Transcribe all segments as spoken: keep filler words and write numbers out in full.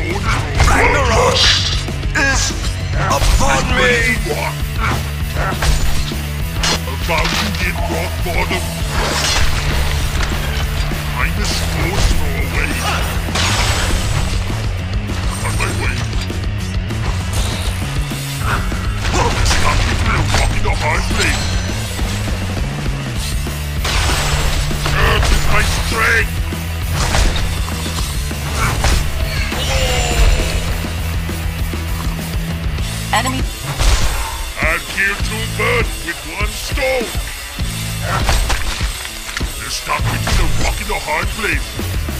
Ragnarok is upon me! About to hit rock bottom. I'm a stone's throw away. On my way. Stop me from walking the hard place. Earth is my strength. Enemy. I'll kill two birds with one stone. They're stuck between a rock and a hard place.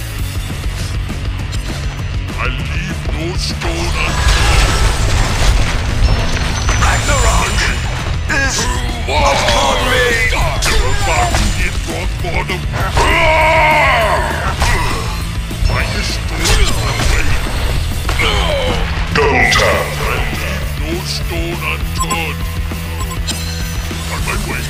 I'll leave no stone unturned. Ragnarok is upon me! You're about to hit rock bottom. Find the stone away. Double tap. No stone unturned. On my way.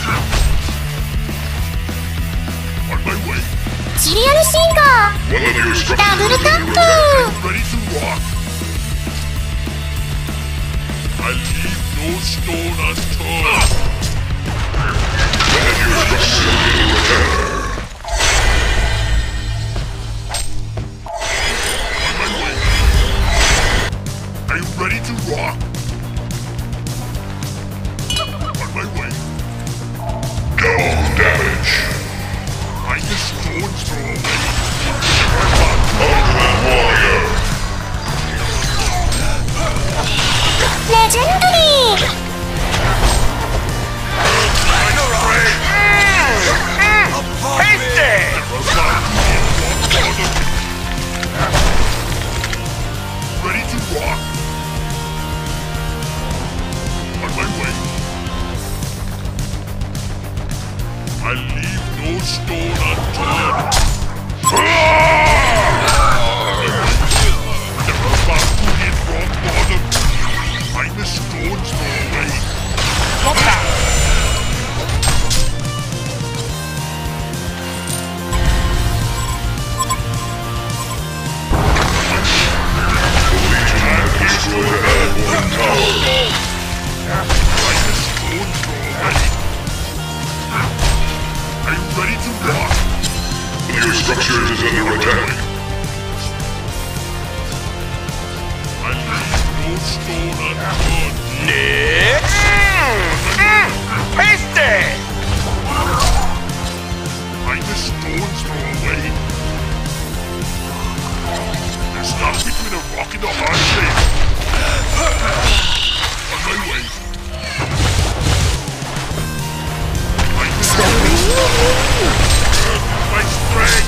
On my way. シリアルシンガー One of your structures ダブルタップ Ready to rock. I leave no stone unturned. One of your structures is under attack. On my way. Are you ready to rock? On my way. Double damage. Find the stones throw away. Ultimate warrior. レジェンドリー Ready to rock. On my way. I leave no stone unturned. They're about to hit rock bottom. Find the stones throw away. Get back. Destroy the airborne tower. Find the stones throw away. Are you ready to rock? Your structures is under attack. I leave no stone unturned. Next! Pasty! Find the stones throw away. They're stuck between a rock and a hard place. On my way. Find the stones throw away. My strength.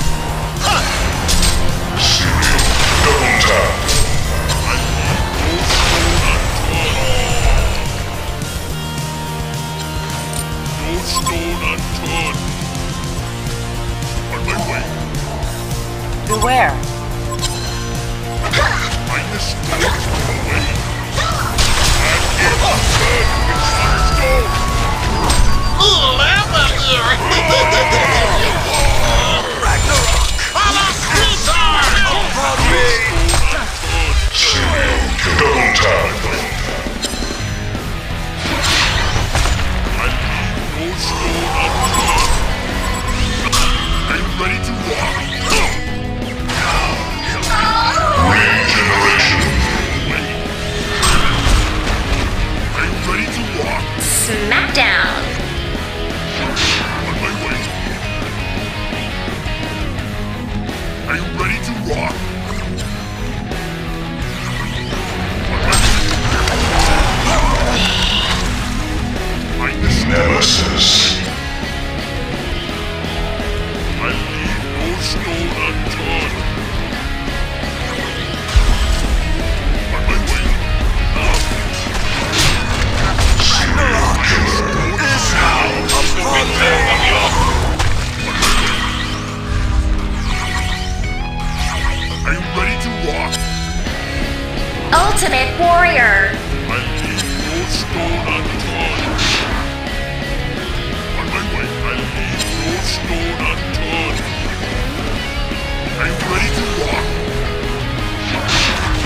Serial double tap. I leave no stone unturned. No stone unturned. On my way. Beware. Find the stones throw away. And get unturned with one stone. Upon me! Serial double tap. I leave no stone unturned. Are you ready to rock? Regeneration. Are you ready to rock? Smackdown On my way. Are you ready to rock? On my way. Find the stones. Nemesis. I leave no stone unturned. On my way. Serial killer. Is now upon me! Are you ready to rock? Ultimate Warrior I leave no stone unturned. On my way. I leave no stone unturned. Are you ready to rock?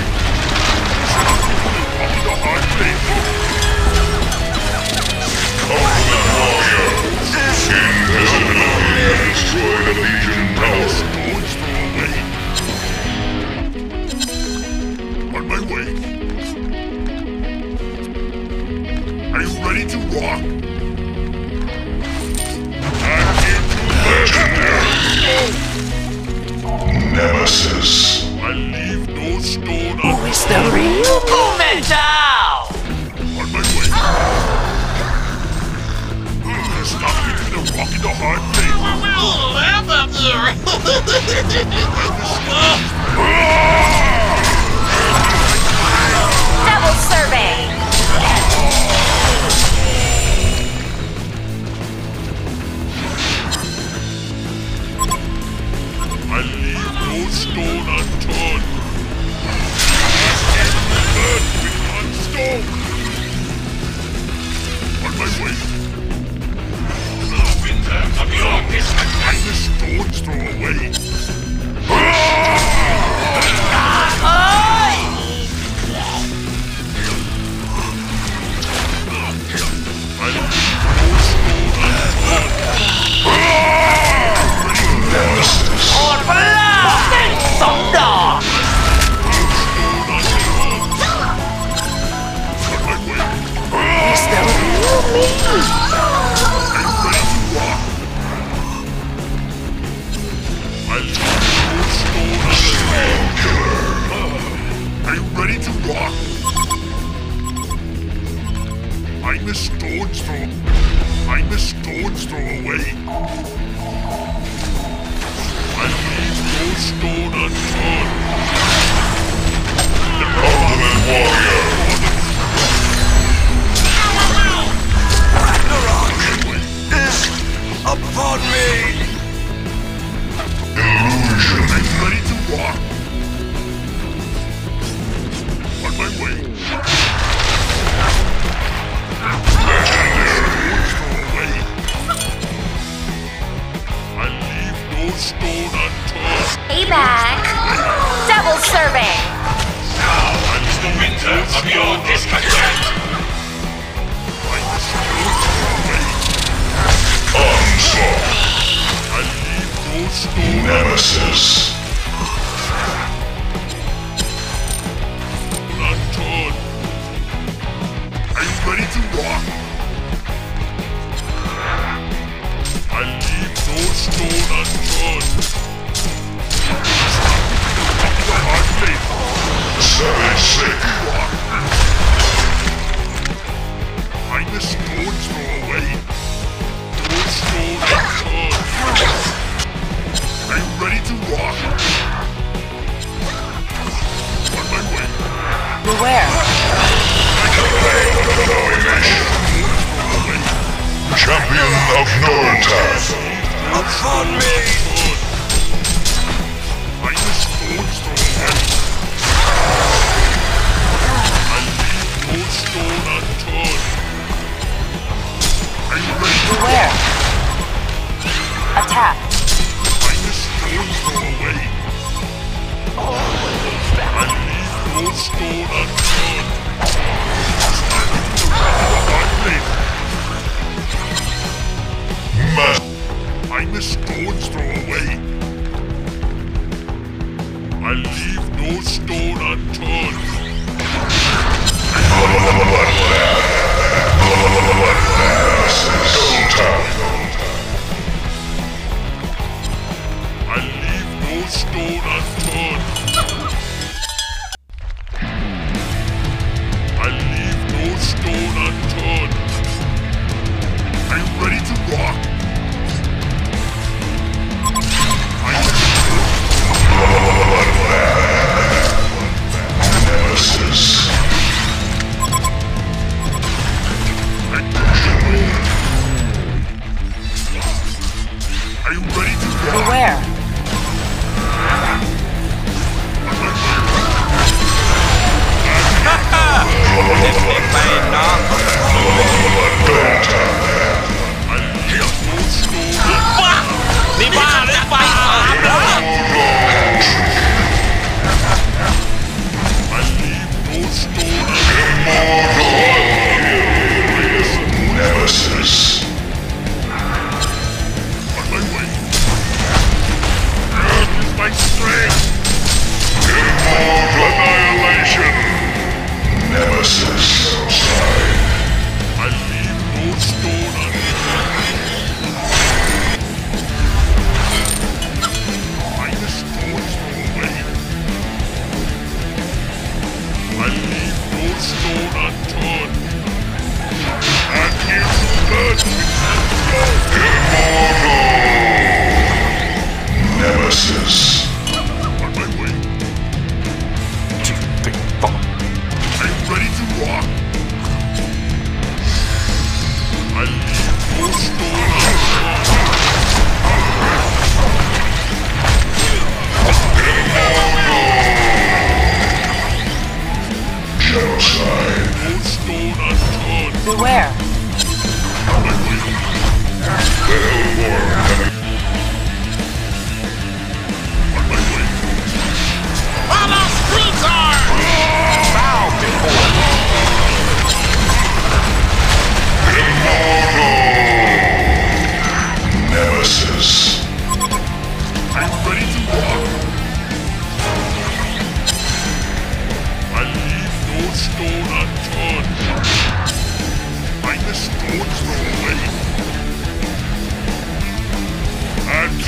Double serving. I leave no stone unturned. Burn with one stone. On my way. I the stones throw away. I leave no stone unturned. อดไปแล้วสองดอก Is there Are you ready to rock? I'm the stone's throw. I'm the stone's throw away. I leave no stone unturned. The ultimate warrior. is upon me. Illusion. I'm ready to rock. On my way. I leave no stone unturned. Payback. Double serving. I'm the winter of your discontent. I'm the stone away. Onslaught. I leave no stone Nemesis. unturned. Are you ready to rock? I leave no stone unturned. Hard faith. Seven sick. I'm the stone's throw away. No stone unturned. Are you ready to rock? On my way. beware? Champion of Northern. Upon me! I'm the stone's throw away. I leave no stone unturned. Are you ready to Beware. Attack. I'm the stone's throw away. I leave no stone unturned. Man. I'm the stone's throw away. I leave no stone unturned. I leave no stone unturned. I leave no stone unturned. Are you ready to rock? Nemesis. Are you ready to rock? Beware. I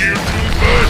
here to fight.